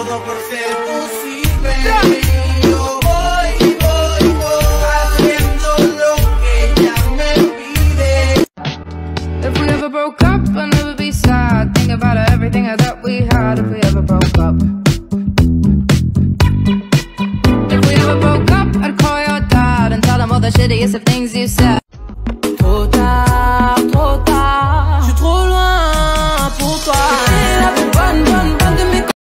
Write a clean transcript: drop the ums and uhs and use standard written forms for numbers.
todo por ser posible. Yo voy haciendo lo que ella me pide. If we ever broke up, I'd never be sad. Think about everything that we had. If we ever broke up. If we ever broke up, I'd call your dad and tell him all the shittiest of things you said. Total